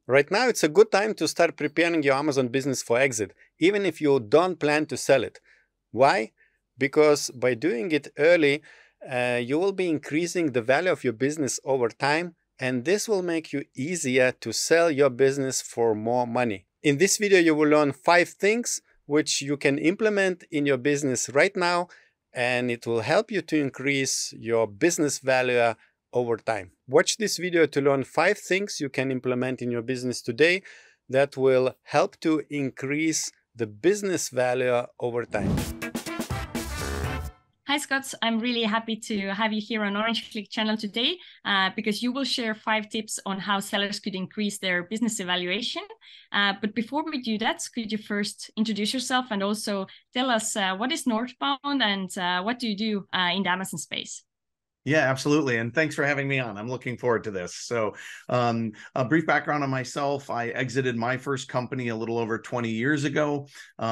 Right now, it's a good time to start preparing your Amazon business for exit, even if you don't plan to sell it. Why? Because by doing it early, you will be increasing the value of your business over time, and this will make you easier to sell your business for more money. In this video, you will learn 5 things which you can implement in your business right now, and it will help you to increase your business value over time. Watch this video to learn 5 things you can implement in your business today that will help to increase the business value over time. Hi, Scott. I'm really happy to have you here on Orange Klik channel today because you will share 5 tips on how sellers could increase their business evaluation. But before we do that, could you first introduce yourself and also tell us what is Northbound and what do you do in the Amazon space? Yeah, absolutely. And thanks for having me on. I'm looking forward to this. So a brief background on myself. I exited my first company a little over 20 years ago.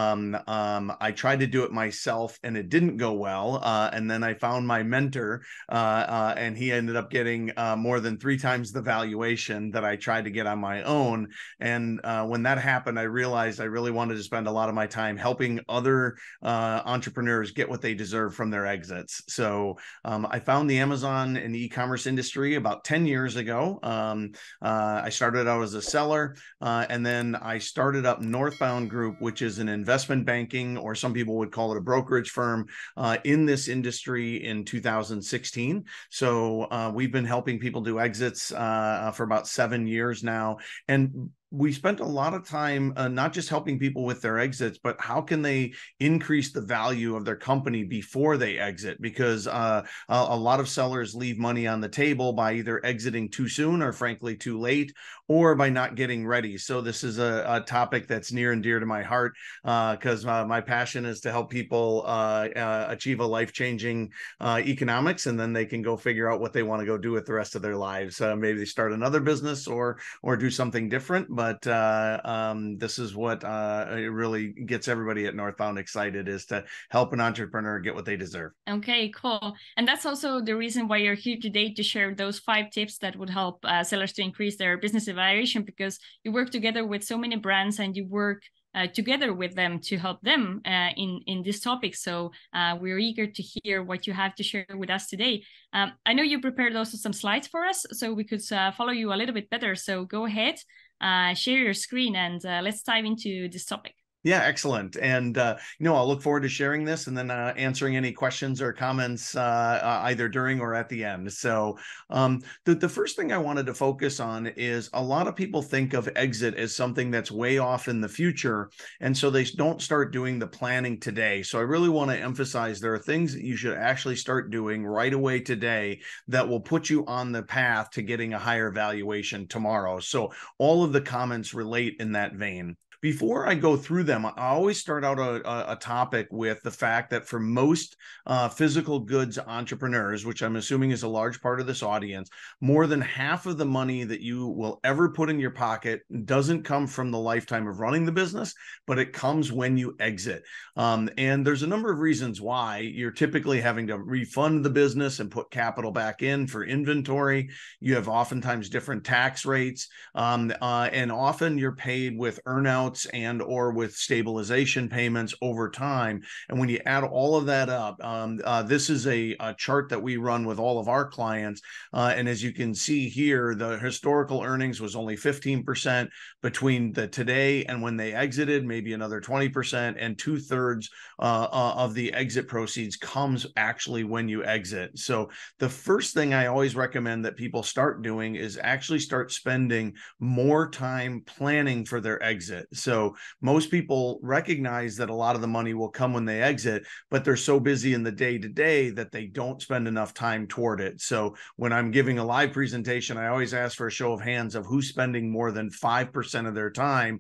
I tried to do it myself and it didn't go well. And then I found my mentor and he ended up getting more than 3 times the valuation that I tried to get on my own. And when that happened, I realized I really wanted to spend a lot of my time helping other entrepreneurs get what they deserve from their exits. So I found the Amazon and e-commerce industry about 10 years ago. I started out as a seller, and then I started up Northbound Group, which is an investment banking, or some people would call it a brokerage firm, in this industry in 2016. So we've been helping people do exits for about 7 years now. And we spent a lot of time not just helping people with their exits, but how can they increase the value of their company before they exit? Because a lot of sellers leave money on the table by either exiting too soon or frankly too late, or by not getting ready. So this is a topic that's near and dear to my heart because my passion is to help people achieve a life-changing economics, and then they can go figure out what they want to go do with the rest of their lives. Maybe they start another business or do something different. But this is what it really gets everybody at Northbound excited, is to help an entrepreneur get what they deserve. Okay, cool. And that's also the reason why you're here today, to share those 5 tips that would help sellers to increase their business evaluation, because you work together with so many brands and you work together with them to help them in this topic. So we're eager to hear what you have to share with us today. I know you prepared also some slides for us, so we could follow you a little bit better. So go ahead. Share your screen and let's dive into this topic. Yeah, excellent. And, I'll look forward to sharing this and then answering any questions or comments either during or at the end. So the first thing I wanted to focus on is a lot of people think of exit as something that's way off in the future. And so they don't start doing the planning today. So I really want to emphasize there are things that you should actually start doing right away today that will put you on the path to getting a higher valuation tomorrow. So all of the comments relate in that vein. Before I go through them, I always start out a topic with the fact that for most physical goods entrepreneurs, which I'm assuming is a large part of this audience, more than half of the money that you will ever put in your pocket doesn't come from the lifetime of running the business, but it comes when you exit. And there's a number of reasons why. You're typically having to refund the business and put capital back in for inventory. You have oftentimes different tax rates, and often you're paid with earnouts and or with stabilization payments over time. And when you add all of that up, this is a chart that we run with all of our clients. And as you can see here, the historical earnings was only 15% between the today and when they exited, maybe another 20%, and 2/3 of the exit proceeds comes actually when you exit. So the first thing I always recommend that people start doing is actually start spending more time planning for their exit. So most people recognize that a lot of the money will come when they exit, but they're so busy in the day-to-day that they don't spend enough time toward it. So when I'm giving a live presentation, I always ask for a show of hands of who's spending more than 5% of their time,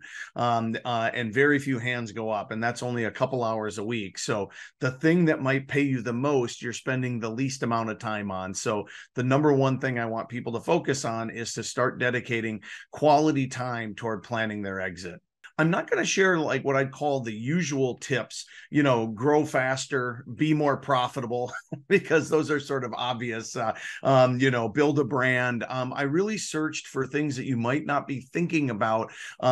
and very few hands go up, and that's only a couple hours a week. So the thing that might pay you the most, you're spending the least amount of time on. So the number one thing I want people to focus on is to start dedicating quality time toward planning their exit. I'm not going to share like what I'd call the usual tips, grow faster, be more profitable, because those are sort of obvious, build a brand. I really searched for things that you might not be thinking about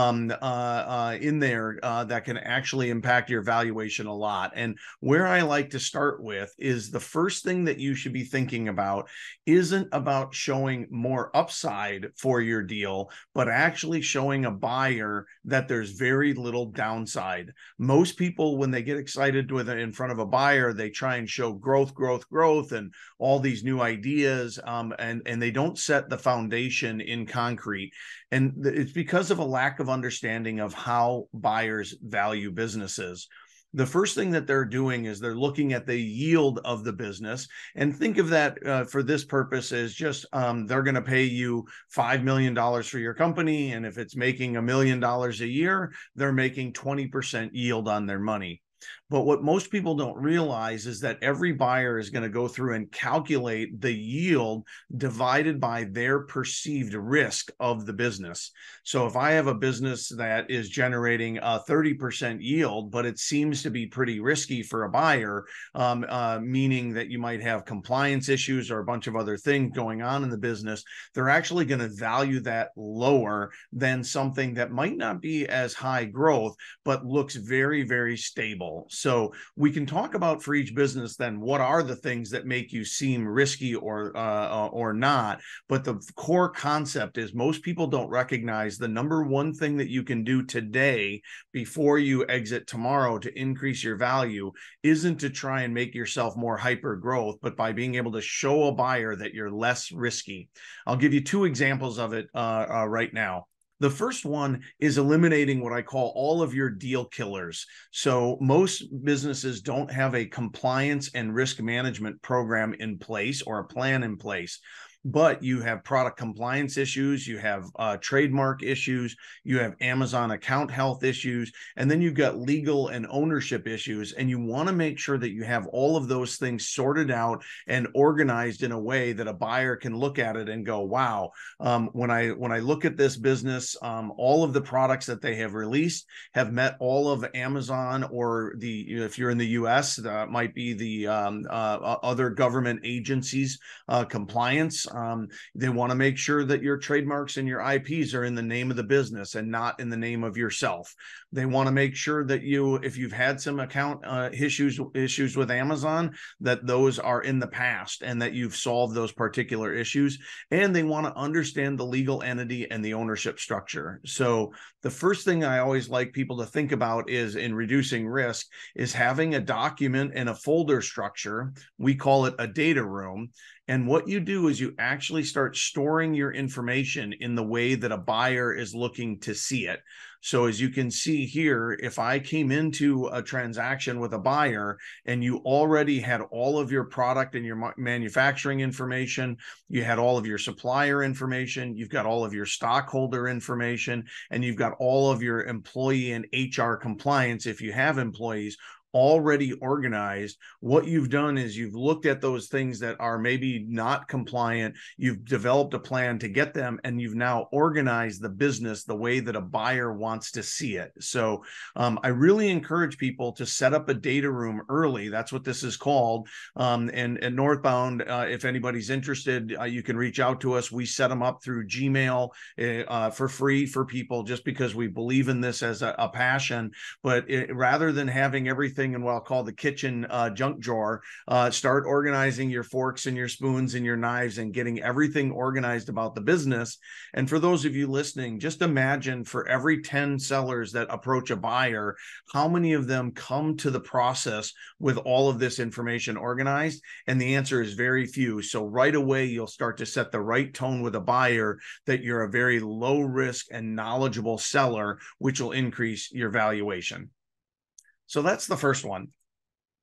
in there that can actually impact your valuation a lot. And where I like to start with is the first thing that you should be thinking about isn't about showing more upside for your deal, but actually showing a buyer that there's very little downside. Most people, when they get excited with it in front of a buyer, they try and show growth, and all these new ideas, and they don't set the foundation in concrete. And it's because of a lack of understanding of how buyers value businesses. The first thing that they're doing is they're looking at the yield of the business, and think of that for this purpose as just they're going to pay you $5 million for your company. And if it's making $1 million a year, they're making 20% yield on their money. But what most people don't realize is that every buyer is going to go through and calculate the yield divided by their perceived risk of the business. So if I have a business that is generating a 30% yield, but it seems to be pretty risky for a buyer, meaning that you might have compliance issues or a bunch of other things going on in the business, they're actually going to value that lower than something that might not be as high growth, but looks very, very stable. So we can talk about for each business then what are the things that make you seem risky or not. But the core concept is most people don't recognize the number one thing that you can do today before you exit tomorrow to increase your value isn't to try and make yourself more hyper growth, but by being able to show a buyer that you're less risky. I'll give you two examples of it right now. The first one is eliminating what I call all of your deal killers. So most businesses don't have a compliance and risk management program in place or a plan in place. But you have product compliance issues, you have trademark issues, you have Amazon account health issues, and then you've got legal and ownership issues. And you want to make sure that you have all of those things sorted out and organized in a way that a buyer can look at it and go, wow, when I look at this business, all of the products that they have released have met all of Amazon, or if you're in the US, that might be the other government agencies compliance. They want to make sure that your trademarks and your IPs are in the name of the business and not in the name of yourself. They want to make sure that if you've had some account issues with Amazon, that those are in the past and that you've solved those particular issues. And they want to understand the legal entity and the ownership structure. So the first thing I always like people to think about is in reducing risk is having a document and a folder structure. We call it a data room. And what you do is you actually start storing your information in the way that a buyer is looking to see it. So as you can see here, if I came into a transaction with a buyer and you already had all of your product and your manufacturing information, you had all of your supplier information, you've got all of your stockholder information, and you've got all of your employee and HR compliance if you have employees already organized, what you've done is you've looked at those things that are maybe not compliant, you've developed a plan to get them, and you've now organized the business the way that a buyer wants to see it. So I really encourage people to set up a data room early. That's what this is called. And Northbound, if anybody's interested, you can reach out to us. We set them up through Gmail for free for people, just because we believe in this as a passion. But rather than having everything in what I'll call the kitchen junk drawer, start organizing your forks and your spoons and your knives and getting everything organized about the business. And for those of you listening, just imagine for every 10 sellers that approach a buyer, how many of them come to the process with all of this information organized? And the answer is very few. So right away, you'll start to set the right tone with a buyer that you're a very low risk and knowledgeable seller, which will increase your valuation. So that's the first one.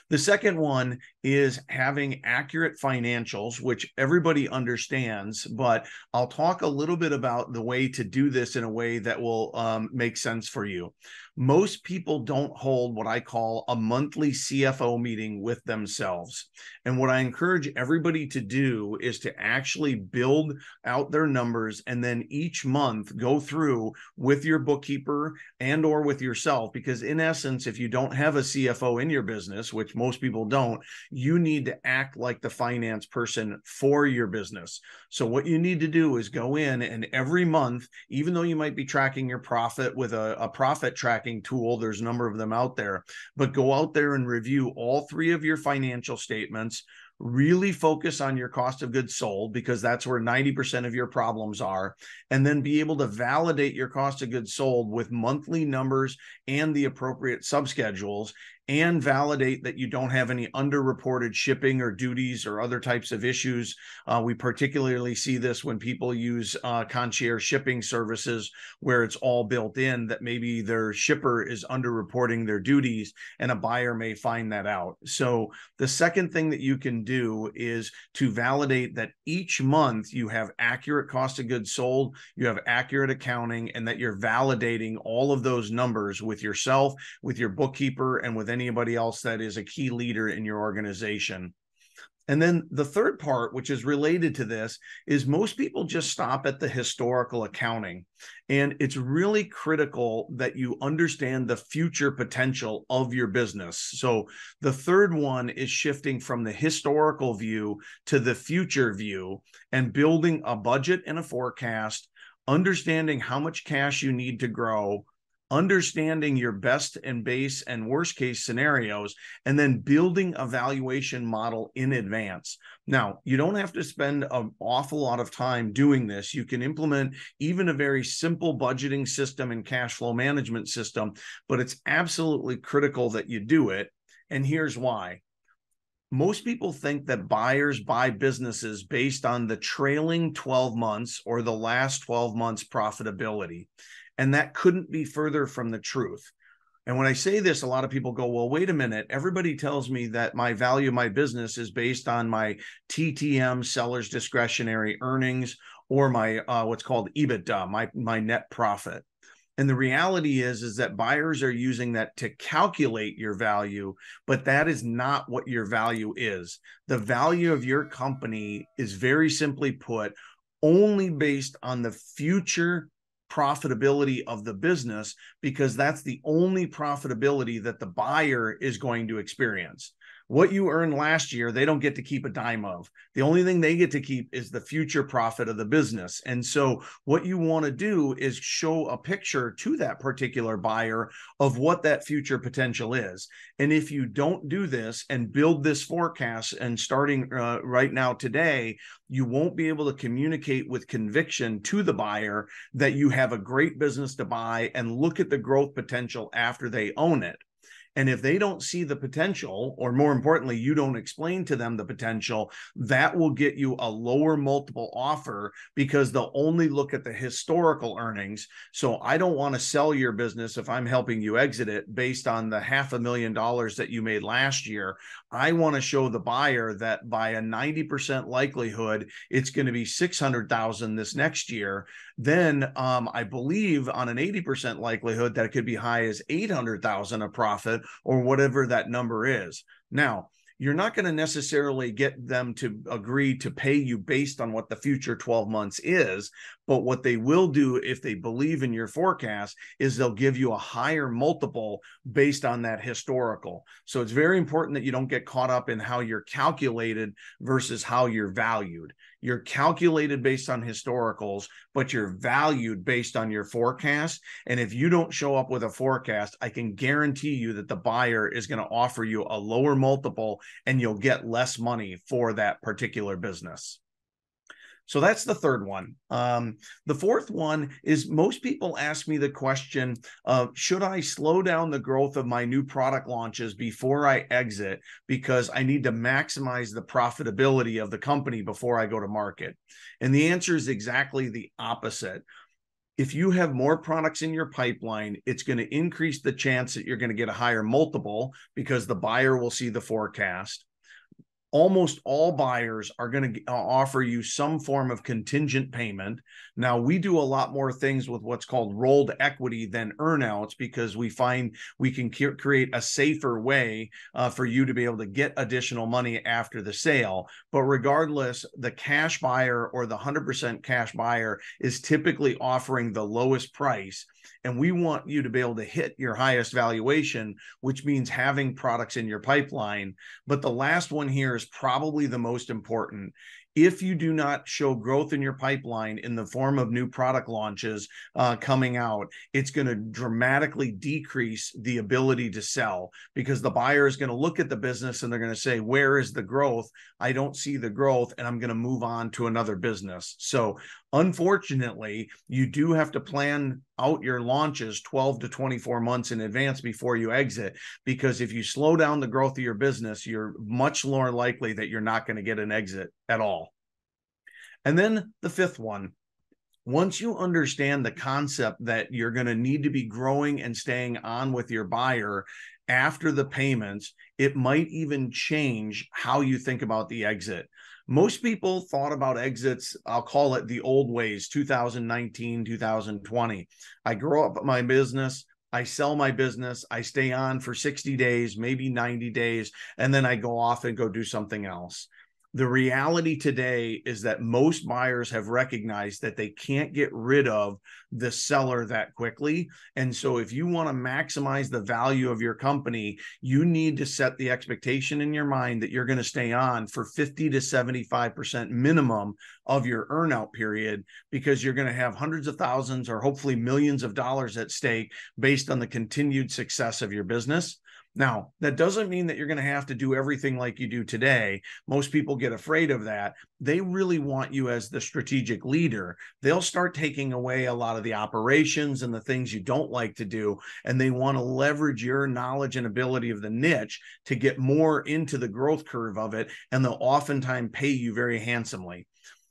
The second one is having accurate financials, which everybody understands, but I'll talk a little bit about the way to do this in a way that will make sense for you. Most people don't hold what I call a monthly CFO meeting with themselves. And what I encourage everybody to do is to actually build out their numbers and then each month go through with your bookkeeper and or with yourself, because in essence, if you don't have a CFO in your business, which most people don't, you need to act like the finance person for your business. So what you need to do is go in and every month, even though you might be tracking your profit with a profit tracking tool, there's a number of them out there, but go out there and review all three of your financial statements. Really focus on your cost of goods sold, because that's where 90% of your problems are, and then be able to validate your cost of goods sold with monthly numbers and the appropriate subschedules, and validate that you don't have any underreported shipping or duties or other types of issues. We particularly see this when people use concierge shipping services, where it's all built in that maybe their shipper is underreporting their duties, and a buyer may find that out. So the second thing that you can do is to validate that each month you have accurate cost of goods sold, you have accurate accounting, and that you're validating all of those numbers with yourself, with your bookkeeper, and with anybody else that is a key leader in your organization. And then the third part, which is related to this, is most people just stop at the historical accounting. And it's really critical that you understand the future potential of your business. So the third one is shifting from the historical view to the future view and building a budget and a forecast, understanding how much cash you need to grow, understanding your best and base and worst case scenarios, and then building a valuation model in advance. Now, you don't have to spend an awful lot of time doing this. You can implement even a very simple budgeting system and cash flow management system, but it's absolutely critical that you do it. And here's why. Most people think that buyers buy businesses based on the trailing 12 months or the last 12 months profitability. And that couldn't be further from the truth. And when I say this, a lot of people go, well, wait a minute. Everybody tells me that my value of my business is based on my TTM, seller's discretionary earnings, or my what's called EBITDA, my net profit. And the reality is that buyers are using that to calculate your value, but that is not what your value is. The value of your company is, very simply put, only based on the future profitability of the business, because that's the only profitability that the buyer is going to experience. What you earned last year, they don't get to keep a dime of. The only thing they get to keep is the future profit of the business. And so what you want to do is show a picture to that particular buyer of what that future potential is. And if you don't do this and build this forecast, and starting right now today, you won't be able to communicate with conviction to the buyer that you have a great business to buy and look at the growth potential after they own it. And if they don't see the potential, or more importantly, you don't explain to them the potential, that will get you a lower multiple offer, because they'll only look at the historical earnings. So I don't want to sell your business if I'm helping you exit it based on the $500,000 that you made last year. I want to show the buyer that by a 90% likelihood, it's going to be $600,000 this next year. Then I believe on an 80% likelihood that it could be high as $800,000 of profit, or whatever that number is. Now, you're not going to necessarily get them to agree to pay you based on what the future 12 months is, but what they will do, if they believe in your forecast, is they'll give you a higher multiple based on that historical. So it's very important that you don't get caught up in how you're calculated versus how you're valued. You're calculated based on historicals, but you're valued based on your forecast. And if you don't show up with a forecast, I can guarantee you that the buyer is going to offer you a lower multiple, and you'll get less money for that particular business. So that's the third one. The fourth one is, most people ask me the question of, should I slow down the growth of my new product launches before I exit, because I need to maximize the profitability of the company before I go to market? And the answer is exactly the opposite. If you have more products in your pipeline, it's going to increase the chance that you're going to get a higher multiple because the buyer will see the forecast. Almost all buyers are going to offer you some form of contingent payment. Now, we do a lot more things with what's called rolled equity than earnouts because we find we can create a safer way for you to be able to get additional money after the sale. But regardless, the cash buyer or the 100% cash buyer is typically offering the lowest price. And we want you to be able to hit your highest valuation, which means having products in your pipeline. But the last one here is probably the most important. If you do not show growth in your pipeline in the form of new product launches coming out, it's going to dramatically decrease the ability to sell because the buyer is going to look at the business and they're going to say, where is the growth? I don't see the growth, and I'm going to move on to another business. So unfortunately, you do have to plan out your launches 12 to 24 months in advance before you exit, because if you slow down the growth of your business, you're much more likely that you're not going to get an exit at all. And then the fifth one, once you understand the concept that you're going to need to be growing and staying on with your buyer after the payments, it might even change how you think about the exit. Most people thought about exits, I'll call it the old ways, 2019, 2020. I grow up my business, I sell my business, I stay on for 60 days, maybe 90 days, and then I go off and go do something else. The reality today is that most buyers have recognized that they can't get rid of the seller that quickly. And so if you want to maximize the value of your company, you need to set the expectation in your mind that you're going to stay on for 50 to 75% minimum of your earnout period, because you're going to have hundreds of thousands or hopefully millions of dollars at stake based on the continued success of your business. Now, that doesn't mean that you're going to have to do everything like you do today. Most people get afraid of that. They really want you as the strategic leader. They'll start taking away a lot of the operations and the things you don't like to do, and they want to leverage your knowledge and ability of the niche to get more into the growth curve of it, and they'll oftentimes pay you very handsomely.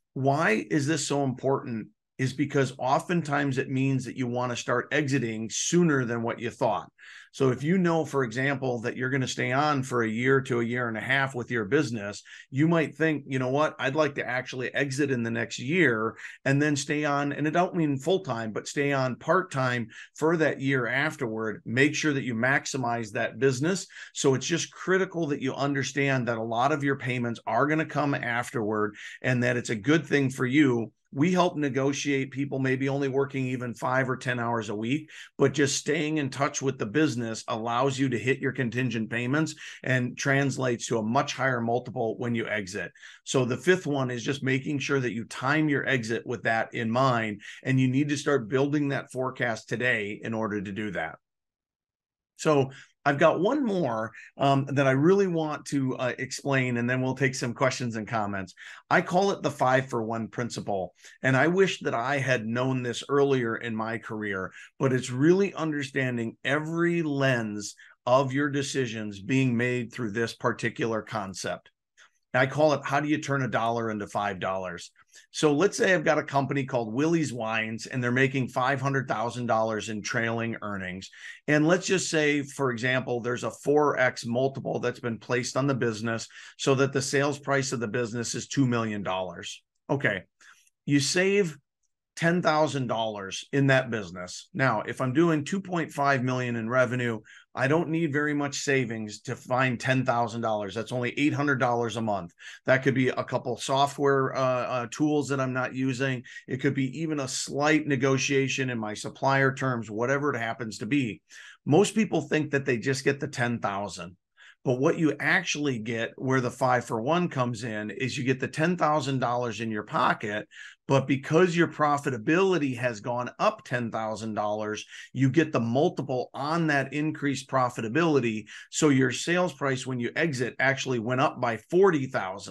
Why is this so important? Is because oftentimes it means that you want to start exiting sooner than what you thought. So if you know, for example, that you're going to stay on for a year to a year and a half with your business, you might think, you know what, I'd like to actually exit in the next year and then stay on, and I don't mean full-time, but stay on part-time for that year afterward. Make sure that you maximize that business. So it's just critical that you understand that a lot of your payments are going to come afterward, and that it's a good thing for you. We help negotiate people maybe only working even 5 or 10 hours a week, but just staying in touch with the business allows you to hit your contingent payments and translates to a much higher multiple when you exit. So the fifth one is just making sure that you time your exit with that in mind, and you need to start building that forecast today in order to do that. So I've got one more that I really want to explain, and then we'll take some questions and comments. I call it the 5-for-1 principle. And I wish that I had known this earlier in my career, but it's really understanding every lens of your decisions being made through this particular concept. I call it, how do you turn $1 into $5? So let's say I've got a company called Willie's Wines, and they're making $500,000 in trailing earnings. And let's just say, for example, there's a 4x multiple that's been placed on the business so that the sales price of the business is $2 million. Okay, you save $10,000 in that business. Now, if I'm doing 2.5 million in revenue, I don't need very much savings to find $10,000. That's only $800 a month. That could be a couple software tools that I'm not using. It could be even a slight negotiation in my supplier terms, whatever it happens to be. Most people think that they just get the 10,000. But what you actually get, where the 5-for-1 comes in, is you get the $10,000 in your pocket, but because your profitability has gone up $10,000, you get the multiple on that increased profitability. So your sales price when you exit actually went up by $40,000.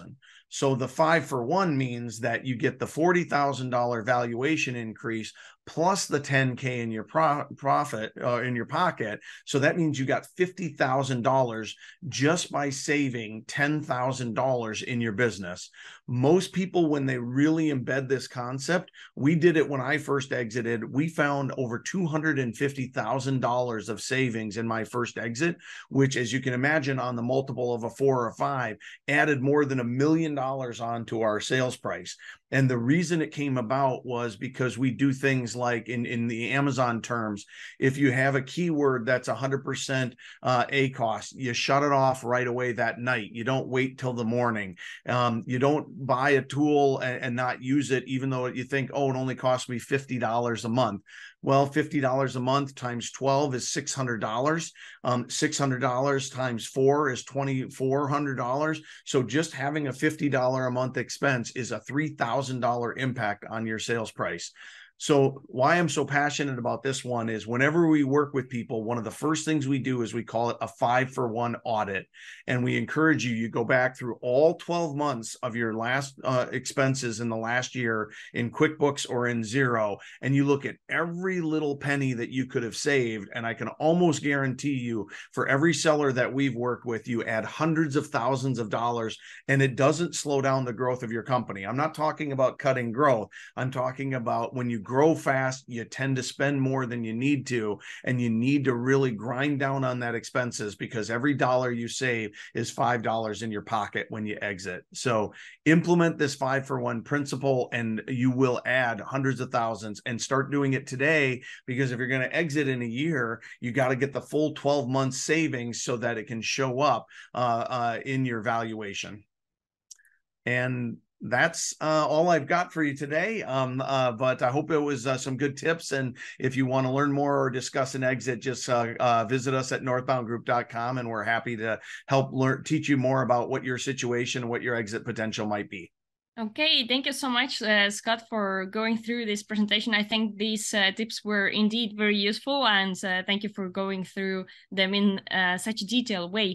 So the 5-for-1 means that you get the $40,000 valuation increase plus the $10K in your profit in your pocket. So that means you got $50,000 just by saving $10,000 in your business. Most people, when they really embed this concept, we did it when I first exited. We found over $250,000 of savings in my first exit, which, as you can imagine, on the multiple of a 4 or 5, added more than $1 million onto our sales price. And the reason it came about was because we do things like in the Amazon terms, if you have a keyword that's 100% ACoS, you shut it off right away that night. You don't wait till the morning. You don't buy a tool and not use it, even though you think, oh, it only cost me $50 a month. Well, $50 a month times 12 is $600. $600 times 4 is $2,400. So just having a $50 a month expense is a $3,000 impact on your sales price. So why I'm so passionate about this one is whenever we work with people, one of the first things we do is we call it a 5-for-1 audit. And we encourage you go back through all 12 months of your last expenses in the last year in QuickBooks or in Xero, and you look at every little penny that you could have saved. And I can almost guarantee you, for every seller that we've worked with, you add hundreds of thousands of dollars, and it doesn't slow down the growth of your company. I'm not talking about cutting growth. I'm talking about when you grow fast, you tend to spend more than you need to, and you need to really grind down on that expenses, because every dollar you save is $5 in your pocket when you exit. So implement this 5-for-1 principle, and you will add hundreds of thousands, and start doing it today, because if you're going to exit in a year, you got to get the full 12 months savings so that it can show up in your valuation. And that's all I've got for you today. But I hope it was some good tips. And if you want to learn more or discuss an exit, just visit us at northboundgroup.com, and we're happy to help teach you more about what your situation, what your exit potential might be. Okay, thank you so much, Scott, for going through this presentation. I think these tips were indeed very useful, and thank you for going through them in such a detailed way.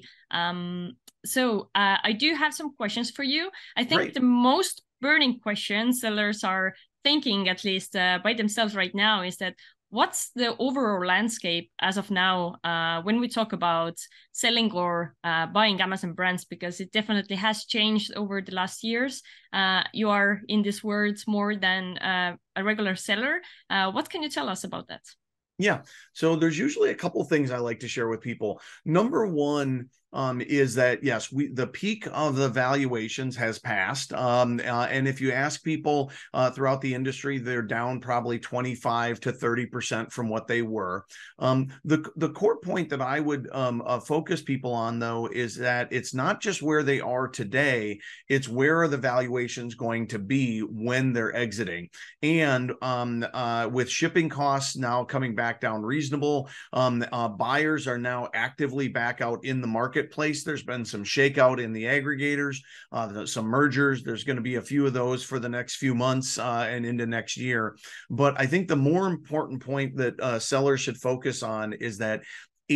So I do have some questions for you. I think Great. The most burning question sellers are thinking, at least by themselves right now, is that what's the overall landscape as of now when we talk about selling or buying Amazon brands, because it definitely has changed over the last years. You are in this world more than a regular seller. What can you tell us about that? Yeah, so there's usually a couple things I like to share with people. Number one is that, yes, the peak of the valuations has passed. And if you ask people throughout the industry, they're down probably 25 to 30% from what they were. The core point that I would focus people on, though, is that it's not just where they are today, it's where are the valuations going to be when they're exiting. And with shipping costs now coming back down reasonable, buyers are now actively back out in the marketplace. There's been some shakeout in the aggregators, some mergers. There's going to be a few of those for the next few months and into next year. But I think the more important point that sellers should focus on is that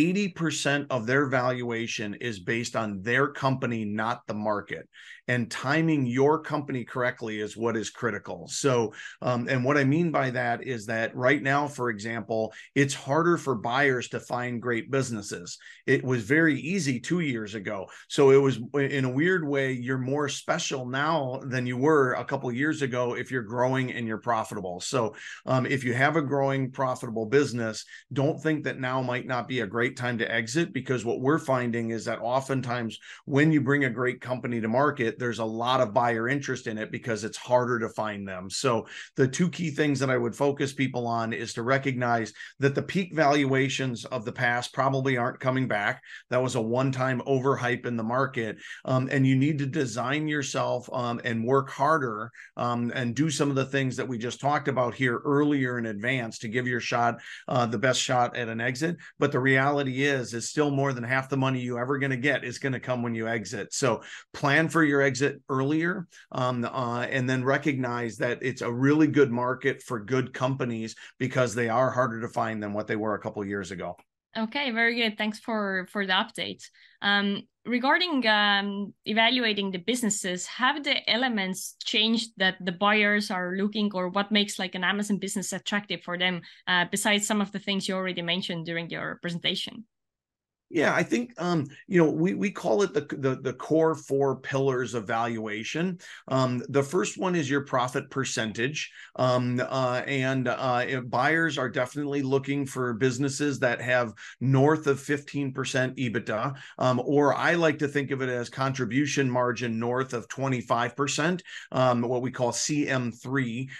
80% of their valuation is based on their company, not the market. And timing your company correctly is what is critical. So, and what I mean by that is that right now, for example, it's harder for buyers to find great businesses. It was very easy 2 years ago. So it was, in a weird way, you're more special now than you were a couple of years ago if you're growing and you're profitable. So if you have a growing, profitable business, don't think that now might not be a great time to exit, because what we're finding is that oftentimes when you bring a great company to market, there's a lot of buyer interest in it because it's harder to find them. So the two key things that I would focus people on is to recognize that the peak valuations of the past probably aren't coming back. That was a one-time overhype in the market. And you need to design yourself and work harder and do some of the things that we just talked about here earlier in advance to give your shot the best shot at an exit. But the reality is still more than half the money you ever going to get is going to come when you exit. So plan for your exit earlier, and then recognize that it's a really good market for good companies because they are harder to find than what they were a couple of years ago. Okay, very good. Thanks for the update. regarding evaluating the businesses, have the elements changed that the buyers are looking, or what makes like an Amazon business attractive for them, besides some of the things you already mentioned during your presentation? Yeah, I think we call it the core 4 pillars of valuation. The first one is your profit percentage, buyers are definitely looking for businesses that have north of 15% EBITDA, or I like to think of it as contribution margin north of 25%, what we call CM3.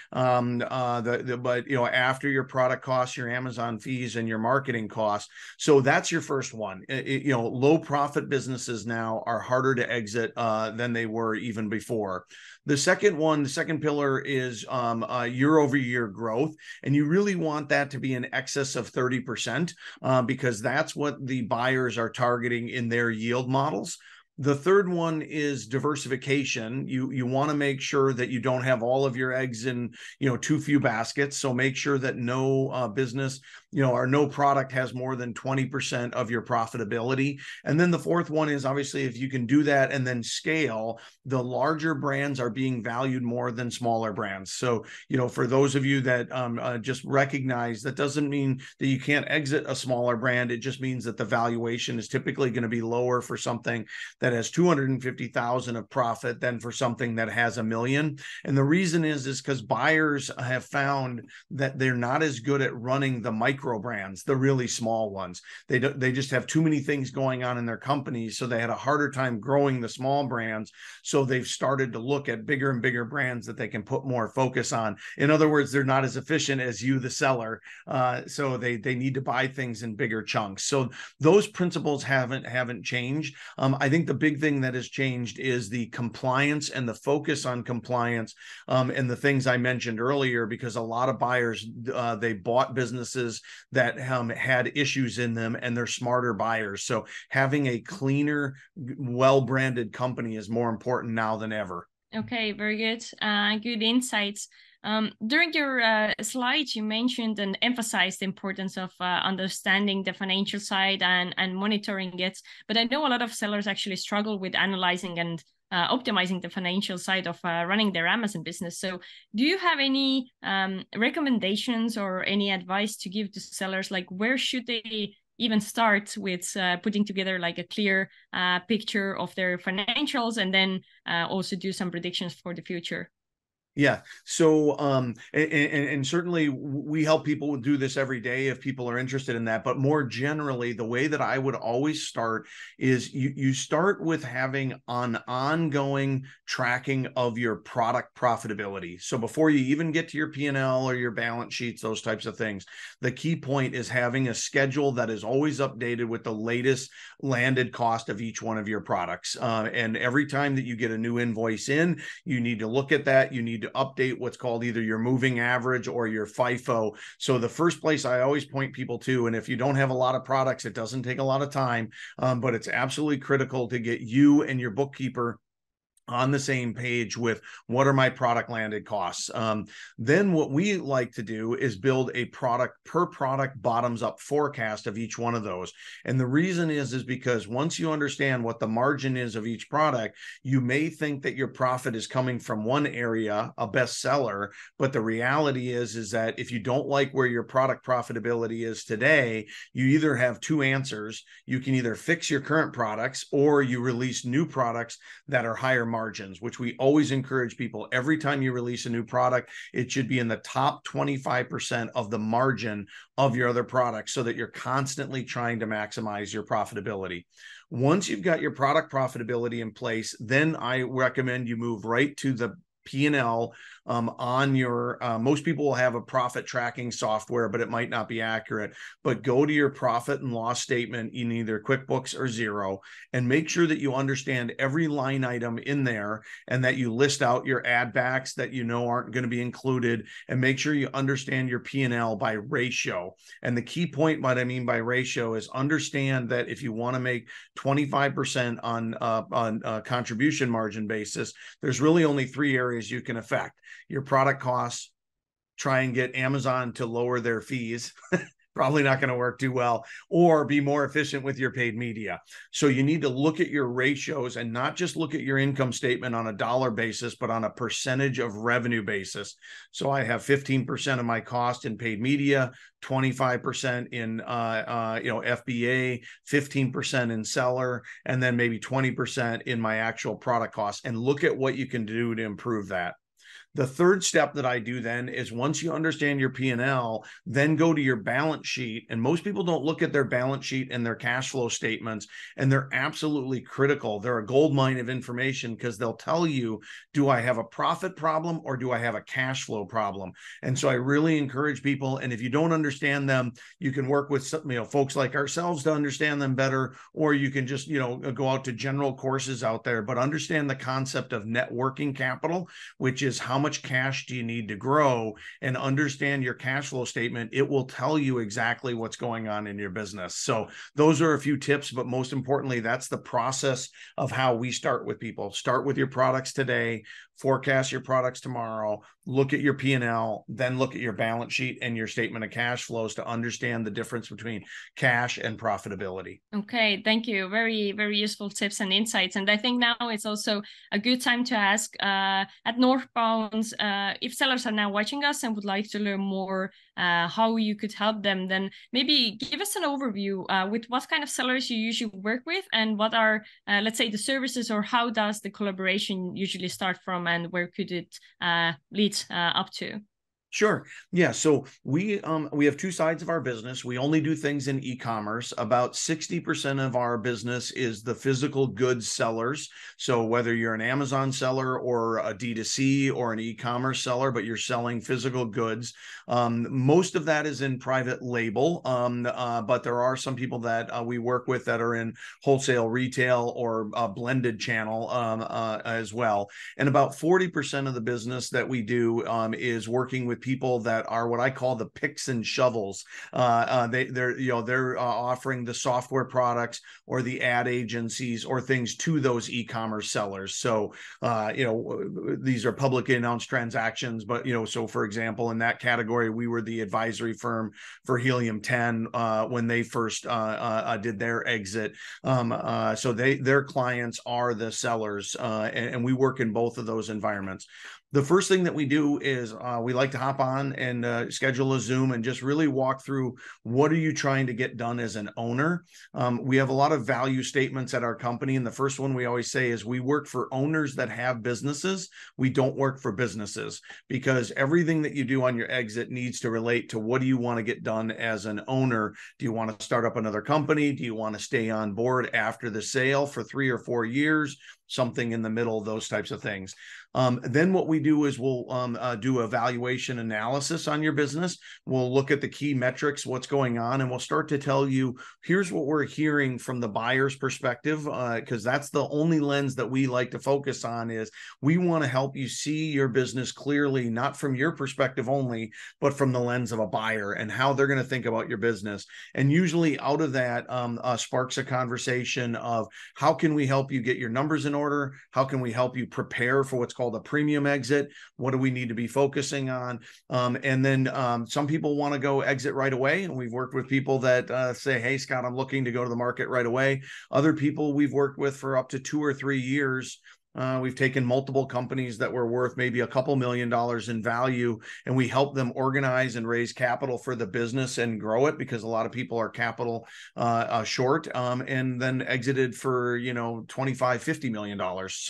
But after your product costs, your Amazon fees, and your marketing costs. So that's your first one. Low profit businesses now are harder to exit than they were even before. The second pillar is year-over-year growth, and you really want that to be in excess of 30%, because that's what the buyers are targeting in their yield models. The third one is diversification. You want to make sure that you don't have all of your eggs in too few baskets. So make sure that no business or no product has more than 20% of your profitability. And then the fourth one is, obviously, if you can do that and then scale, the larger brands are being valued more than smaller brands. So for those of you that just recognize, that doesn't mean that you can't exit a smaller brand. It just means that the valuation is typically going to be lower for something that has 250,000 of profit than for something that has $1 million. And the reason is because buyers have found that they're not as good at running the micro brands, the really small ones. They just have too many things going on in their companies, so they had a harder time growing the small brands. So they've started to look at bigger and bigger brands that they can put more focus on. In other words, they're not as efficient as you, the seller. So they need to buy things in bigger chunks. So those principles haven't changed. I think the big thing that has changed is the compliance and the focus on compliance, and the things I mentioned earlier, because a lot of buyers, they bought businesses that had issues in them, and they're smarter buyers. So having a cleaner, well-branded company is more important now than ever. Okay, very good. Good insights. During your slides, you mentioned and emphasized the importance of understanding the financial side and monitoring it. But I know a lot of sellers actually struggle with analyzing and optimizing the financial side of running their Amazon business. So do you have any recommendations or any advice to give to sellers? Like, where should they even start with putting together like a clear picture of their financials, and then also do some predictions for the future? Yeah. So, and certainly we help people do this every day if people are interested in that. But more generally, the way that I would always start is you start with having an ongoing tracking of your product profitability. So before you even get to your P&L or your balance sheets, those types of things, the key point is having a schedule that is always updated with the latest landed cost of each one of your products. And every time that you get a new invoice in, you need to look at that. You need to update what's called either your moving average or your FIFO. So the first place I always point people to, and if you don't have a lot of products, it doesn't take a lot of time, but it's absolutely critical to get you and your bookkeeper on the same page with what are my product landed costs. Then what we like to do is build a product per product bottoms up forecast of each one of those. And the reason is because once you understand what the margin is of each product, you may think that your profit is coming from one area, a bestseller, but the reality is that if you don't like where your product profitability is today, you either have two answers. You can either fix your current products, or you release new products that are higher margins, which we always encourage people. Every time you release a new product, it should be in the top 25% of the margin of your other products, so that you're constantly trying to maximize your profitability. Once you've got your product profitability in place, then I recommend you move right to the P&L on your, most people will have a profit tracking software, but it might not be accurate. But go to your profit and loss statement in either QuickBooks or Xero, and make sure that you understand every line item in there, and that you list out your add backs that you know aren't going to be included, and make sure you understand your P&L by ratio. And the key point, what I mean by ratio, is understand that if you want to make 25% on contribution margin basis, there's really only 3 areas you can affect: your product costs, try and get Amazon to lower their fees, probably not going to work too well, or be more efficient with your paid media. So you need to look at your ratios and not just look at your income statement on a dollar basis, but on a percentage of revenue basis. So I have 15% of my cost in paid media, 25% in FBA, 15% in seller, and then maybe 20% in my actual product costs, and look at what you can do to improve that. The third step that I do then is, once you understand your P&L, then go to your balance sheet. And most people don't look at their balance sheet and their cash flow statements, and they're absolutely critical. They're a gold mine of information, because they'll tell you, do I have a profit problem or do I have a cash flow problem? And so I really encourage people, and if you don't understand them, you can work with folks like ourselves to understand them better, or you can just go out to general courses out there, but understand the concept of net working capital, which is how much cash do you need to grow, and understand your cash flow statement. It will tell you exactly what's going on in your business. So those are a few tips, but most importantly, that's the process of how we start with people. Start with your products today, forecast your products tomorrow, look at your P&L, then look at your balance sheet and your statement of cash flows to understand the difference between cash and profitability. Okay, thank you. Very, very useful tips and insights. And I think now it's also a good time to ask at Northbound, if sellers are now watching us and would like to learn more how you could help them, then maybe give us an overview with what kind of sellers you usually work with, and what are, let's say, the services, or how does the collaboration usually start from, and where could it lead up to? Sure. Yeah. So we have two sides of our business. We only do things in e-commerce. About 60% of our business is the physical goods sellers. So whether you're an Amazon seller or a D2C or an e-commerce seller, but you're selling physical goods, most of that is in private label. But there are some people that we work with that are in wholesale retail or a blended channel as well. And about 40% of the business that we do is working with people that are what I call the picks and shovels. They're offering the software products or the ad agencies or things to those e-commerce sellers. So these are publicly announced transactions, but so for example, in that category, we were the advisory firm for Helium 10 when they first did their exit. So their clients are the sellers, and we work in both of those environments. The first thing that we do is we like to hop on and schedule a Zoom and just really walk through, what are you trying to get done as an owner? We have a lot of value statements at our company. And the first one we always say is, we work for owners that have businesses. We don't work for businesses, because everything that you do on your exit needs to relate to, what do you want to get done as an owner? Do you want to start up another company? Do you want to stay on board after the sale for 3 or 4 years? Something in the middle, those types of things. Then what we do is we'll do a valuation analysis on your business. We'll look at the key metrics, what's going on, and we'll start to tell you, here's what we're hearing from the buyer's perspective, because that's the only lens that we like to focus on. Is we want to help you see your business clearly, not from your perspective only, but from the lens of a buyer and how they're going to think about your business. And usually out of that sparks a conversation of, how can we help you get your numbers in order? How can we help you prepare for what's called a premium exit? What do we need to be focusing on? And then some people want to go exit right away. And we've worked with people that say, hey, Scott, I'm looking to go to the market right away. Other people we've worked with for up to 2 or 3 years. We've taken multiple companies that were worth maybe a couple $1 million in value, and we help them organize and raise capital for the business and grow it, because a lot of people are capital short, and then exited for $25-50 million.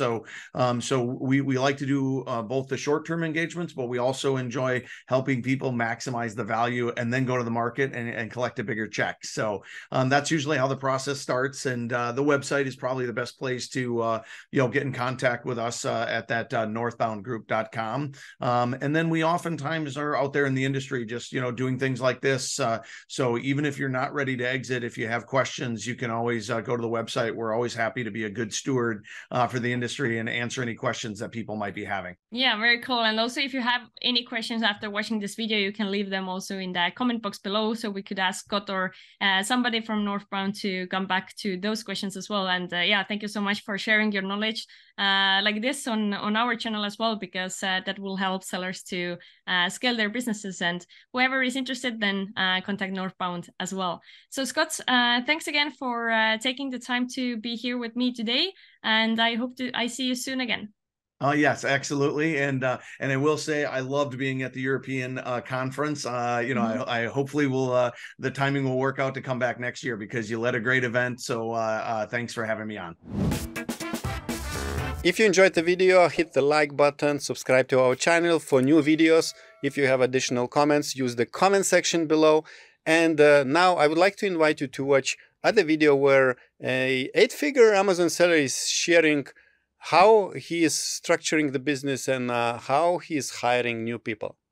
So we like to do both the short-term engagements, but we also enjoy helping people maximize the value and then go to the market and collect a bigger check. So that's usually how the process starts, and the website is probably the best place to get in contact with us at that northboundgroup.com. And then we oftentimes are out there in the industry just, doing things like this. So even if you're not ready to exit, if you have questions, you can always go to the website. We're always happy to be a good steward for the industry and answer any questions that people might be having. Yeah, very cool. And also, if you have any questions after watching this video, you can leave them also in the comment box below, so we could ask Scott or somebody from Northbound to come back to those questions as well. And yeah, thank you so much for sharing your knowledge. like this on our channel as well, because that will help sellers to scale their businesses. And whoever is interested, then contact Northbound as well. So Scott, thanks again for taking the time to be here with me today, and I hope I see you soon again. Yes, absolutely. And I will say I loved being at the European conference. You know, I hopefully will, the timing will work out to come back next year, because you led a great event. So thanks for having me on. If you enjoyed the video, hit the like button, subscribe to our channel for new videos. If you have additional comments, use the comment section below. And now I would like to invite you to watch other video where a 8-figure Amazon seller is sharing how he is structuring the business and how he is hiring new people.